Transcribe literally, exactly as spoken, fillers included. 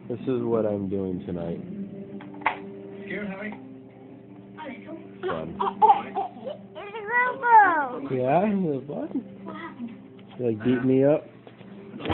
This is what I'm doing tonight. Scared, Harry? Fun. It's a rainbow. Yeah, it was fun. What happened? You like beat me up?